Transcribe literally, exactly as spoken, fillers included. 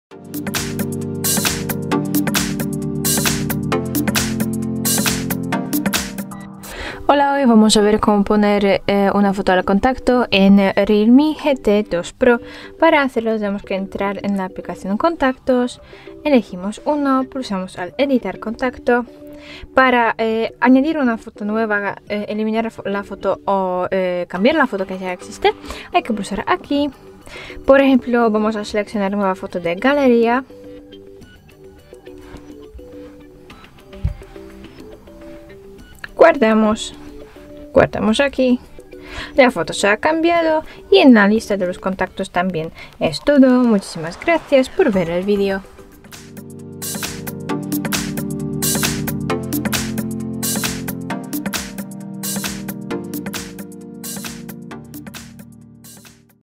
Hola, hoy vamos a ver cómo poner eh, una foto al contacto en Realme G T dos Pro. Para hacerlo tenemos que entrar en la aplicación Contactos, elegimos uno, pulsamos al editar contacto. Para eh, añadir una foto nueva, eh, eliminar la foto o eh, cambiar la foto que ya existe, hay que pulsar aquí. Por ejemplo, vamos a seleccionar nueva foto de galería. Guardamos, guardamos aquí. La foto se ha cambiado y en la lista de los contactos también. Es todo. Muchísimas gracias por ver el vídeo.